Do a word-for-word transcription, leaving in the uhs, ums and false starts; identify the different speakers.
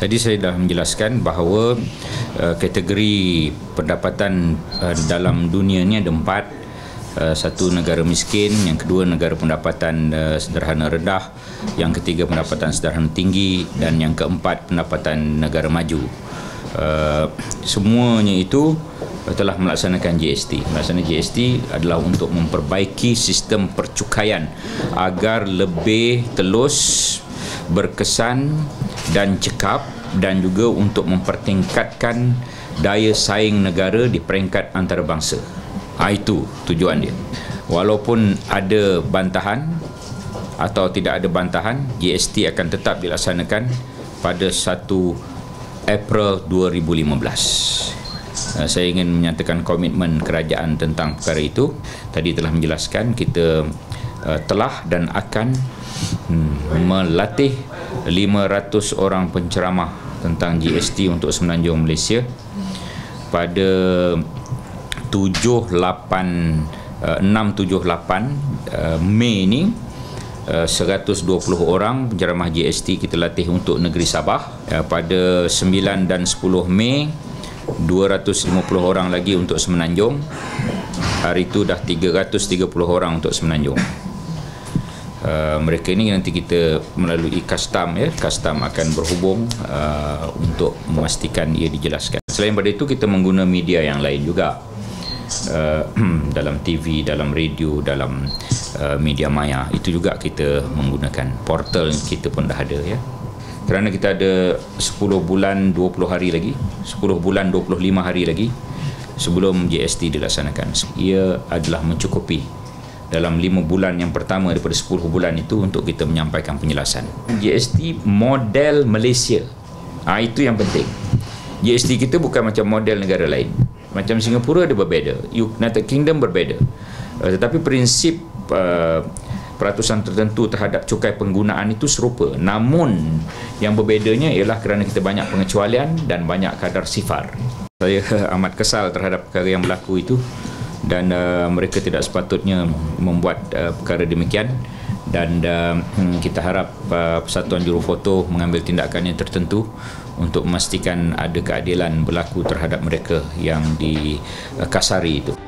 Speaker 1: Tadi saya dah menjelaskan bahawa uh, kategori pendapatan uh, dalam dunia ni ada empat. Uh, satu, negara miskin. Yang kedua, negara pendapatan uh, sederhana rendah. Yang ketiga, pendapatan sederhana tinggi. Dan yang keempat, pendapatan negara maju. Uh, semuanya itu telah melaksanakan G S T. Melaksanakan G S T adalah untuk memperbaiki sistem percukaian agar lebih telus, berkesan dan cekap, dan juga untuk mempertingkatkan daya saing negara di peringkat antarabangsa. Ha, itu tujuan dia. Walaupun ada bantahan atau tidak ada bantahan, G S T akan tetap dilaksanakan pada satu April dua ribu lima belas. Uh, saya ingin menyatakan komitmen kerajaan tentang perkara itu. Tadi telah menjelaskan kita uh, telah dan akan hmm, melatih lima ratus orang penceramah tentang G S T untuk Semenanjung Malaysia pada tujuh lapan enam tujuh lapan uh, Mei ini. Uh, seratus dua puluh orang penceramah G S T kita latih untuk negeri Sabah. Uh, pada sembilan dan sepuluh Mei dua ratus lima puluh orang lagi untuk Semenanjung. Hari itu dah tiga ratus tiga puluh orang untuk Semenanjung. Uh, mereka ini nanti kita melalui custom, ya, custom akan berhubung uh, untuk memastikan ia dijelaskan. Selain daripada itu, kita menggunakan media yang lain juga, uh, dalam T V, dalam radio, dalam uh, media maya. Itu juga kita menggunakan portal kita pun dah ada, ya. Kerana kita ada sepuluh bulan dua puluh hari lagi, sepuluh bulan dua puluh lima hari lagi sebelum G S T dilaksanakan. Ia adalah mencukupi dalam lima bulan yang pertama daripada sepuluh bulan itu untuk kita menyampaikan penjelasan. G S T model Malaysia. Ha, itu yang penting. G S T kita bukan macam model negara lain. Macam Singapura ada berbeza, United Kingdom berbeza. Uh, tetapi prinsip uh, peratusan tertentu terhadap cukai penggunaan itu serupa. Namun yang berbezanya ialah kerana kita banyak pengecualian dan banyak kadar sifar. Saya amat kesal terhadap perkara yang berlaku itu, dan uh, mereka tidak sepatutnya membuat uh, perkara demikian, dan uh, kita harap uh, Persatuan Jurufoto mengambil tindakan yang tertentu untuk memastikan ada keadilan berlaku terhadap mereka yang dikasari itu.